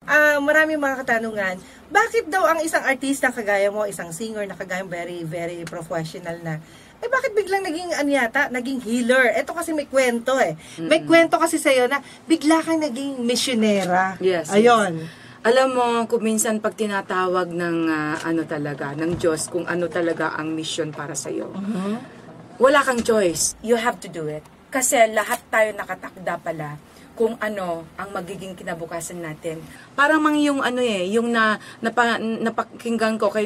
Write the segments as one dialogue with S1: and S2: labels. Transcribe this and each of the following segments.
S1: maraming mga katanungan. Bakit daw ang isang artista kagaya mo, isang singer na kagaya very, very professional na, bakit biglang naging healer? Ito kasi may kwento May kwento kasi sa'yo na bigla kang naging misyonera.
S2: Yes.
S1: Ayun.
S2: Alam mo, kung minsan pag tinatawag ng ng Diyos, kung ano talaga ang mission para sa'yo, wala kang choice. You have to do it. Kasi lahat tayo nakatakda pala kung ano ang magiging kinabukasan natin. Parang yung yung napakinggan ko kay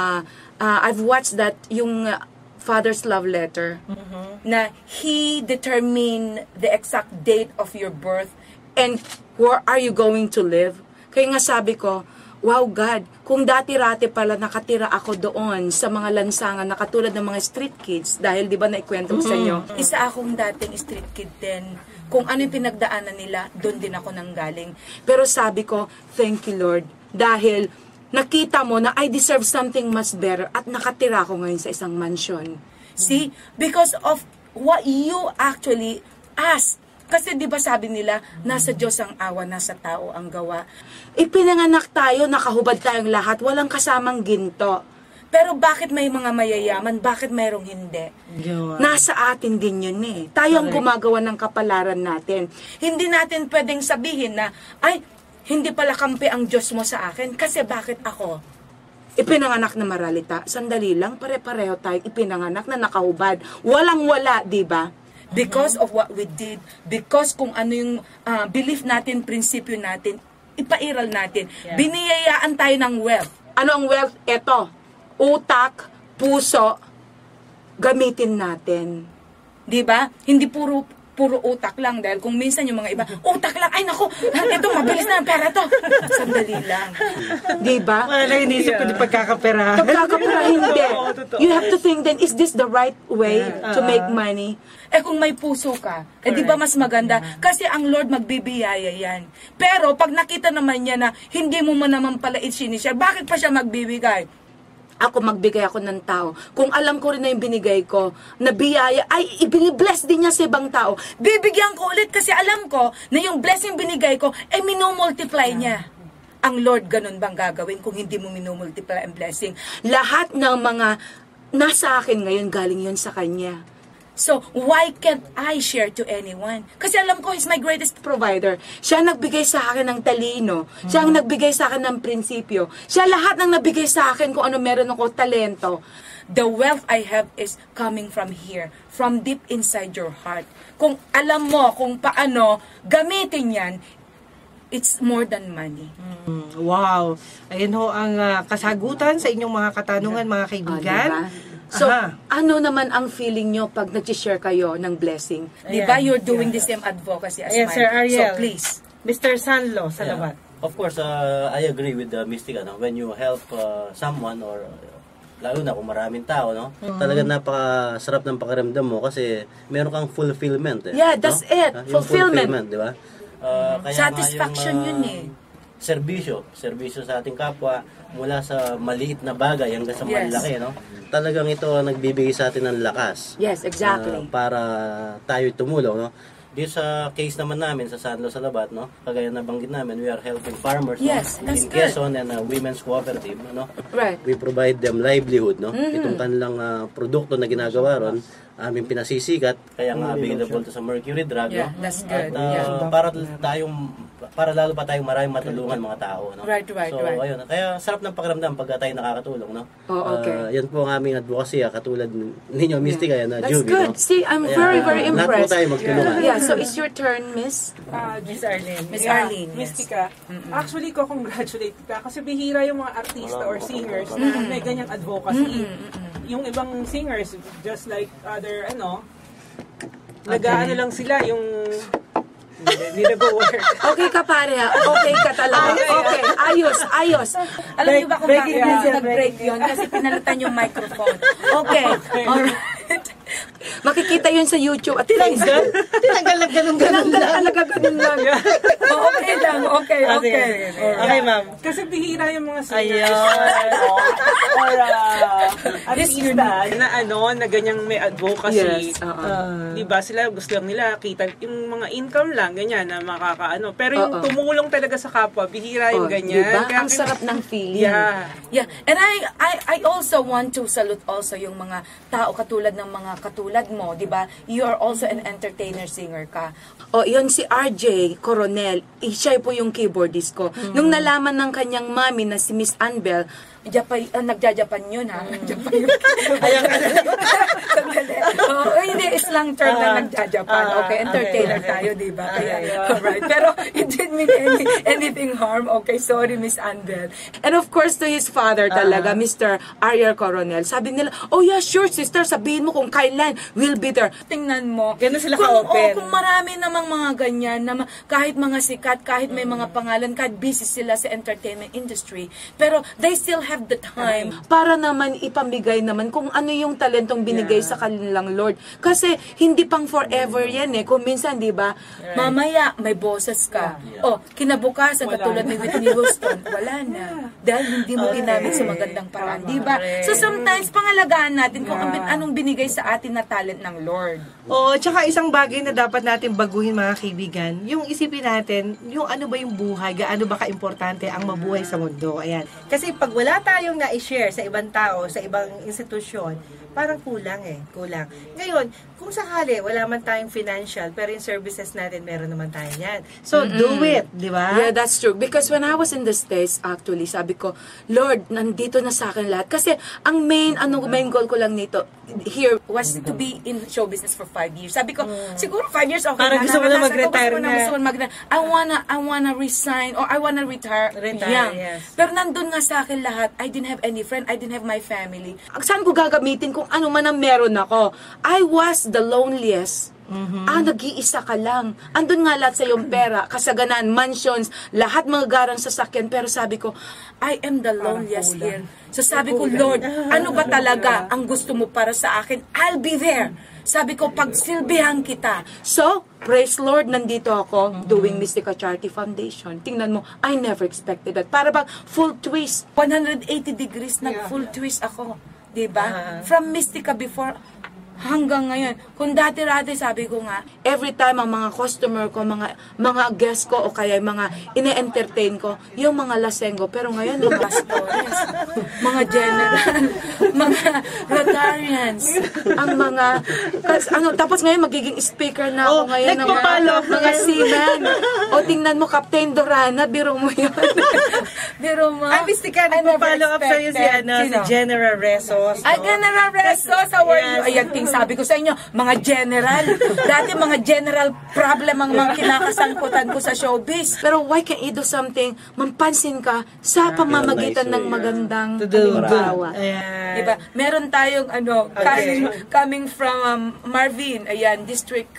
S2: I've watched that yung Father's love letter na he determined the exact date of your birth and where are you going to live. Kaya nga sabi ko, wow God, kung dati-rati pala nakatira ako doon sa mga lansangan na katulad ng mga street kids, dahil di ba naikwento ko sa inyo, isa akong dating street kid din. Kung ano yung pinagdaanan nila, doon din ako nanggaling. Pero sabi ko, thank you Lord, dahil nakita mo na I deserve something much better at nakatira ako ngayon sa isang mansion. See? Because of what you actually asked. Kasi di ba sabi nila, nasa Diyos ang awa, nasa tao ang gawa. Ipinanganak tayo, nakahubad tayong lahat, walang kasamang ginto. Pero bakit may mga mayayaman? Bakit mayroong hindi? Nasa atin din yun Tayo ang gumagawa ng kapalaran natin. Hindi natin pwedeng sabihin na, ay, hindi pala kampi ang Diyos mo sa akin. Kasi bakit ako? Ipinanganak na maralita. Sandali lang, pare-pareho tayong ipinanganak na nakahubad. Walang-wala, di ba? Because of what we did. Because kung ano yung belief natin, prinsipyo natin, ipairal natin. Biniyayaan tayo ng wealth. Ano ang wealth? Ito. Utak, puso, gamitin natin. 'Di ba? Hindi puro utak lang dahil kung minsan yung mga iba, utak lang, ay nako, ito mabilis na ang pera to. Sandali lang. 'Di ba?
S1: Wala inisip ko di pagkakapera.
S2: Pagkakapera hindi. You have to think then, is this the right way to make money? Kung may puso ka, di ba mas maganda? Kasi ang Lord magbibiyaya yan. Pero pag nakita naman niya na hindi mo naman pala i-share, bakit pa siya magbibigay? Ako magbigay ako ng tao. Kung alam ko rin na yung binigay ko, na biyaya, ay ibinibless din niya sa ibang tao. Bibigyan ko ulit kasi alam ko na yung blessing binigay ko, minumultiply niya. Ang Lord, ganun bang gagawin kung hindi mo minumultiply ang blessing? Lahat ng mga nasa akin ngayon, galing yun sa Kanya. So, why can't I share to anyone? Kasi alam ko, He's my greatest provider. Siya ang nagbigay sa akin ng talino. Siya ang nagbigay sa akin ng prinsipyo. Siya lahat ng nabigay sa akin kung ano meron ako, talento. The wealth I have is coming from here, from deep inside your heart. Kung alam mo kung paano gamitin yan, it's more than money.
S1: Wow. Ayun ho ang kasagutan sa inyong mga katanungan, mga kaibigan.
S2: Diba? So, ano naman ang feeling nyo pag nag-share kayo ng blessing? Diba, you're doing the same advocacy as mine.
S1: Sir Ariel.
S2: So, please.
S1: Mr. Sanlo, salamat.
S3: Of course, I agree with Mystica. When you help someone or lalo na kung maraming tao, talaga napakasarap ng pakiramdam mo kasi meron kang fulfillment.
S2: Yeah, that's it. Fulfillment.
S3: Di ba?
S2: Satisfaction yun
S3: Serbisyo sa ating kapwa mula sa maliit na bagay hanggang sa malaki, Talagang ito nagbibigay sa atin ng lakas.
S2: Yes, exactly.
S3: Para tayo tumulong, Dito sa case naman namin sa Sanlo Salabat, kagaya na banggit namin, we are helping farmers in Quezon and Women's Cooperative,
S2: Right.
S3: We provide them livelihood, Itong kanilang produkto na ginagawa ron, aming pinasisikat, kaya nga available to sa Mercury Drug,
S2: That's good.
S3: At, para lalo pa tayong maraming matulungan mga tao,
S2: Right.
S3: Ayun, kaya sarap ng pakiramdam pag tayo nakakatulong,
S2: Okay.
S3: Yan po ang aming advocacy, katulad ninyo, Mystica,
S2: That's
S3: Juby,
S2: good. See, I'm very impressed.
S3: Lahat po tayo magtulungan.
S2: So it's your turn, Miss?
S1: Miss Arlene.
S2: Miss Arlene.
S4: Mystica. Actually, ko congratulate ka kasi bihira yung mga artista or singers na may ganyang advocacy. Yung ibang singers, just like other, nag-ano lang sila, yung hindi nag-work.
S2: Okay ka pare Okay ka talaga. Okay. Ayos. Alam niyo ba kung bakit nag-break yun? Kasi pinalitan yung microphone. Okay. Alright. Makikita yun sa YouTube at
S1: Tinanggal? Tinanggal lang ganun-ganun lang.
S2: Talaga ganun lang. Okay lang, okay.
S1: Okay, ma'am.
S4: Kasi bihira yung mga
S1: Ayun.
S4: singers. Or artista na ganyang may advocacy.
S2: Yes,
S4: Diba sila gusto lang nila kita yung mga income lang, ganyan na makakaano. Pero yung
S2: Oo.
S4: tumulong talaga sa kapwa, bihira yung ganyan.
S2: Diba?
S4: Kaya
S2: Ang sarap ng feeling.
S4: Yeah.
S2: And I also want to salute also yung mga tao katulad ng mga katulad mo, di ba? You are also an entertainer, singer ka. O, yun si RJ Coronel, siya po yung keyboardist ko. Nung nalaman ng kanyang mami na si Miss Anbel, nagja-Japan yun, ha? Japan yun.
S1: Ayaw ka na.
S2: Sandali. Hindi, islang term na nagja-Japan. Okay, entertainer tayo, di ba? Alright. Pero it didn't mean anything harm. Okay, sorry, Miss Anbel. And of course, to his father talaga, Mr. Ariel Coronel. Sabi nila, oh yeah, sure, sister, sabihin mo kung kailan we'll be there. Tingnan mo.
S1: Ganun sila ka-open.
S2: Kung marami namang mga ganyan, na kahit mga sikat, kahit may mga pangalan, kahit busy sila sa entertainment industry, pero they still have the time para naman ipamigay naman kung ano yung talentong binigay sa kanilang Lord. Kasi hindi pang forever yan eh. Kung minsan, di ba, mamaya may boses ka. O, kinabukasan, katulad ni Whitney Houston, wala na. Dahil hindi mo ginamit sa magandang paraan. Di ba? So sometimes, pangalagaan natin kung anong binigay sa atin na talent ng Lord.
S1: Oo, tsaka isang bagay na dapat natin baguhin mga kaibigan, yung isipin natin, yung ano ba yung buhay, gaano ba ka-importante ang mabuhay sa mundo. Ayan. Kasi pag wala tayong na-share sa ibang tao, sa ibang institusyon, parang kulang eh, kulang. Ngayon, kung sakali, wala man tayong financial, pero yung services natin, meron naman tayo yan. So, do it, di ba?
S2: Yeah, that's true. Because when I was in the States, actually, sabi ko, Lord, nandito na sa akin lahat. Kasi ang main goal ko lang nito, here, was to be in show business for 5 years. Sabi ko, siguro 5 years, okay.
S1: Parang gusto mo na mag-retire na.
S2: Gusto mo na mag-retire. I wanna resign, or I wanna retire young.
S1: Yes.
S2: Pero nandun nga sa akin lahat, I didn't have any friend, I didn't have my family. Saan ko gagamitin kung ano man ang meron ako? I was the loneliest. Nag-iisa ka lang. Andun nga lahat sa iyong pera, kasaganaan, mansions, lahat mga garang sasakyan. Pero sabi ko, I am the loneliest here. So sabi ko, Lord, ano ba talaga ang gusto mo para sa akin? I'll be there. Sabi ko, pagsilbihan kita. So, praise Lord, nandito ako doing Mystica Charity Foundation. Tingnan mo, I never expected that. Para bang full twist. 180 degrees nag-full twist ako. Diba? From Mystica before, hanggang ngayon. Kung dati-dati, sabi ko nga, every time ang mga customer ko, mga guest ko, o kaya mga ine-entertain ko, yung mga lasenggo. Pero ngayon, mga pastores, mga general, mga Rotarians, ang mga, tapos ngayon, magiging speaker na ako ngayon ng mga sinan. O tingnan mo, Captain Dorana, biro mo yun. Biro mo.
S1: Ay, Mystica, nagpa-follow up sa'yo si General Resos.
S2: Ay, General Resos, how are you? Ayan, sabi ko sa inyo, mga general. Dati mga general problem ang mga kinakasangkutan ko sa showbiz. Pero why can't you do something? Mampansin ka sa pamamagitan ng magandang halimbawa. Diba? Meron tayong coming from Marvin, ayan, district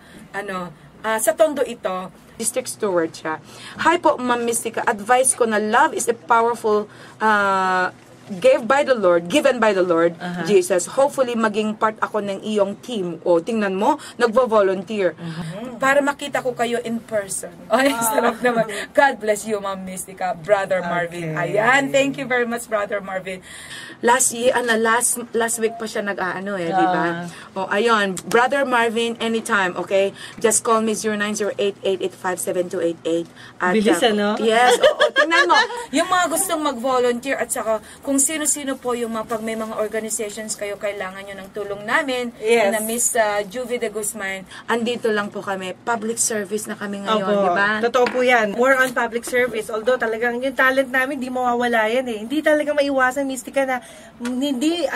S2: sa Tondo ito. District steward siya. Hi po, Ma'am Mystica. Advice ko na love is a powerful given by the Lord, Jesus. Hopefully, maging part ako ng iyong team. O, tingnan mo, nagvo-volunteer. Para makita ko kayo in person. Ay, sarap naman. God bless you, Ma'am Mystica. Brother Marvin. Ayan, thank you very much, Brother Marvin. Last week pa siya di ba? O, ayun, Brother Marvin, anytime, okay? Just call me 0908-885-7288.
S1: Bilis, ano?
S2: Yes, oo, tingnan mo. Yung mga gustong mag-volunteer at saka kung sino-sino po yung pag may mga organizations kayo kailangan nyo ng tulong namin na Miss Juvie de Guzman, andito lang po kami. Public service na kami ngayon, di ba?
S1: Totoo po yan. More on public service. Although talagang yung talent namin, di mawawala yan eh. Hindi talaga maiwasan, Mystica, na hindi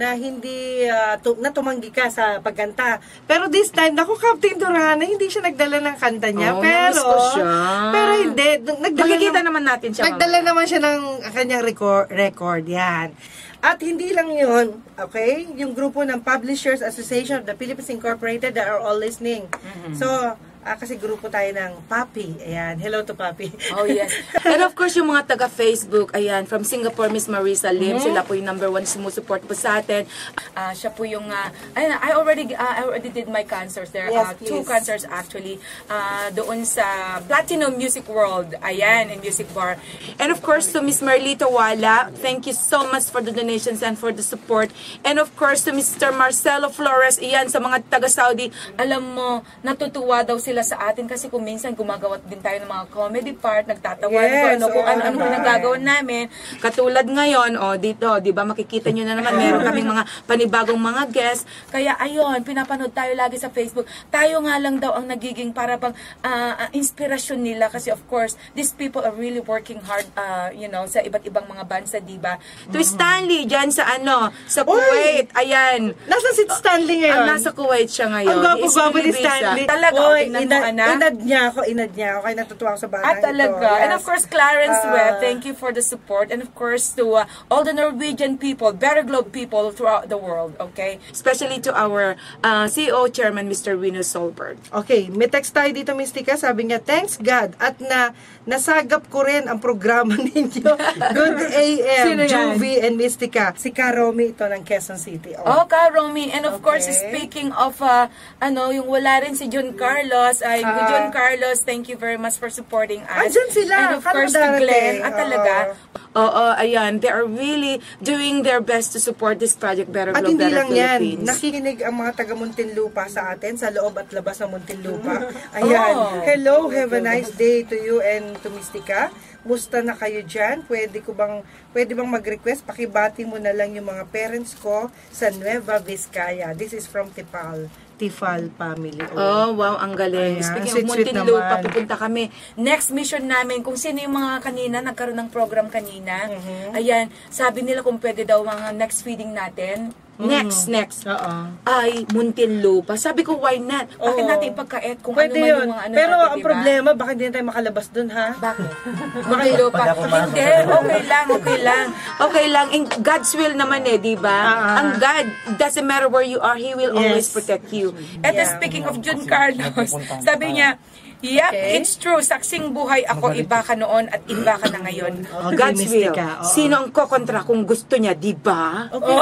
S1: tumanggi ka sa pagkanta. Pero this time, Captain Dorana, hindi siya nagdala ng kanta niya. Pero hindi.
S2: Makikita naman natin siya.
S1: Nagdala naman siya ng kanyang record. Yan. At hindi lang yun, okay? Yung grupo ng Publishers Association of the Philippines Incorporated that are all listening. So, Kasi grupo tayo ng Papi. Ayan, hello to Papi.
S2: Oh, yes. And of course, yung mga taga-Facebook, ayan, from Singapore, Miss Marisa Lim, sila po yung #1 sumusupport po sa atin. Siya po yung, ayun, I already did my concerts. There are
S1: Yes,
S2: 2
S1: please.
S2: concerts actually, doon sa Platinum Music World, ayan, in Music Bar. And of course, to Miss Marlita Wala, thank you so much for the donations and for the support. And of course, to Mr. Marcelo Flores, ayan, sa mga taga-Saudi, alam mo, natutuwa daw sila sa atin kasi kung minsan gumagawa din tayo ng mga comedy part, nagtatawa kung ano nagagawa namin. Katulad ngayon, dito, di ba, makikita nyo na naman, meron kaming mga panibagong mga guests. Kaya ayun, pinapanood tayo lagi sa Facebook. Tayo nga lang daw ang nagiging para bang inspirasyon nila kasi of course, these people are really working hard, sa iba't ibang mga bansa, di ba? To Stanley, dyan sa sa Kuwait, ayan.
S1: Nasaan si Stanley ngayon?
S2: Nasa Kuwait siya ngayon.
S1: Ang gwapo-gwapo ni Stanley.
S2: Talaga, tingnan mo, anak.
S1: Inad niya ako. Kaya natutuwa ako sa batang ito.
S2: Talaga.
S1: Yes.
S2: And of course, Clarence Webb, thank you for the support. And of course, to all the Norwegian people, Better Globe people throughout the world, okay? Especially to our CEO Chairman, Mr. Rino Solberg.
S1: Okay, may text tayo dito, Mystica. Sabi niya, thanks God. At nasagap ko rin ang programa ninyo. Good AM,
S2: Sino yan?
S1: Juvie and Mystica. Si Karomi ito ng Quezon City.
S2: Romy. And of course, speaking of, yung wala rin si John Carlos, John Carlos, thank you very much for supporting us.
S1: Andyan sila.
S2: And of course, si Glenn. Talaga. Ayan. They are really doing their best to support this project, Better
S1: At
S2: Globe,
S1: hindi
S2: Better
S1: lang yan.
S2: Philippines.
S1: Nakikinig ang mga taga Muntinlupa sa atin, sa loob at labas ng Muntinlupa. Ayan. Hello, have a nice day to you and to Mystica. Musta na kayo dyan? Pwede bang mag-request? Pakibati mo na lang yung mga parents ko sa Nueva Vizcaya. This is from Tifal family.
S2: Oh, wow, ang galing.
S1: Ayan,
S2: Speaking of
S1: sweet
S2: Muntinlupa,
S1: naman.
S2: pupunta kami. Next mission namin, kung sino yung mga kanina, nagkaroon ng program kanina. Ayan, sabi nila kung pwede daw mga next feeding natin. Next. Ay, Muntinlupa. Sabi ko, why not? Bakit natin ipagkait kung
S1: Pwede
S2: ano man
S1: yun.
S2: yung mga ano
S1: Pero
S2: natin,
S1: ang
S2: diba?
S1: problema, baka hindi na tayo makalabas dun, ha?
S2: Bakit? Muntinlupa. Hindi, okay lang. In God's will naman di ba? Ang God, doesn't matter where you are, He will always protect you. Ito, speaking of John Carlos, sabi niya, yep, it's true. Saksing buhay ako, iba ka noon at iba ka na ngayon. God's will. Sino ang kokontra kung gusto niya, di ba?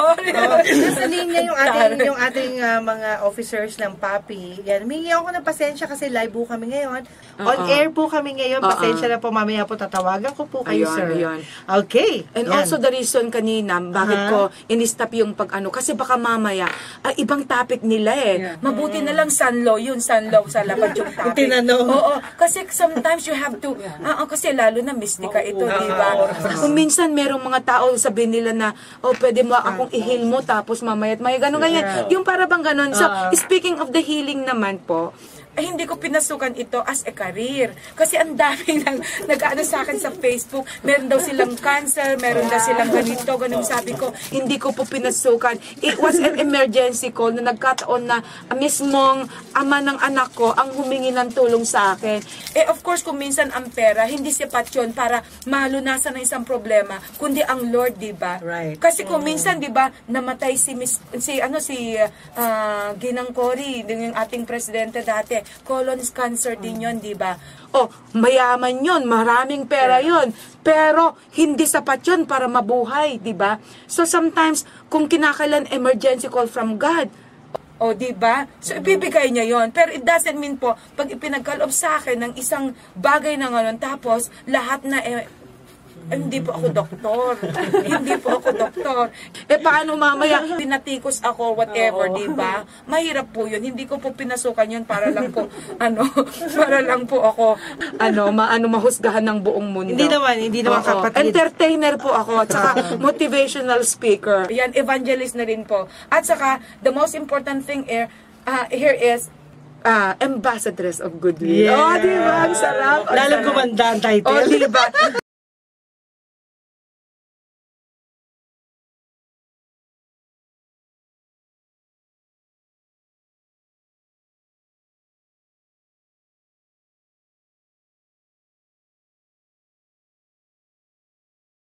S1: Sa linya yung ating mga officers ng Papi. Yan, humingi ako ng pasensya kasi live po kami ngayon. On air po kami ngayon. Pasensya na po, mamaya po tatawagan ko po kayo, sir. Okay.
S2: And also the reason kanina, bakit ko in-stop yung pag-ano, kasi baka mamaya, ibang topic nila Mabuti na lang Sanlo sa labad yung topic.
S1: Tinanong.
S2: Oo, kasi sometimes you have to, kasi lalo na Mystica ito, di ba? Kung minsan merong mga tao, sabihin nila na, pwede mo akong i-heal mo, tapos mamaya't may ganyan. Yung para bang ganon. So, speaking of the healing naman po, hindi ko pinasukan ito as a career. Kasi ang daming nag-ano sa akin sa Facebook, meron daw silang cancer, meron daw silang ganito, ganun. Sabi ko, hindi ko po pinasukan. It was an emergency call na nagkataon na mismong ama ng anak ko ang humingi ng tulong sa akin. Of course, kung minsan ang pera, hindi sapat yun para malunasan ng isang problema, kundi ang Lord, di ba?
S1: Right.
S2: Kasi kung minsan, di ba, namatay si Ginang Cory, yung ating presidente dati, colon cancer din yun, di ba? Mayaman yun, maraming pera yun, pero hindi sapat yun para mabuhay, di ba? So sometimes, kung kinakailan emergency call from God, di ba? So, ibibigay niya yon. Pero it doesn't mean po, pag ipinagkaloob sa akin ng isang bagay na ngayon, tapos lahat na hindi po ako doktor. Paano mamaya pinatikos ako, whatever, di ba? Mahirap po yun. Hindi ko po pinasukan yun para lang po, ako, mahusgahan ng buong mundo.
S1: Hindi naman kapatid.
S2: Entertainer po ako, at saka motivational speaker. Yan, evangelist na rin po. At saka, the most important thing here is, ambassadress of goodwill.
S1: Yeah.
S2: Di ba? Ang sarap.
S1: Lalong gumanda ang title.
S2: Di ba?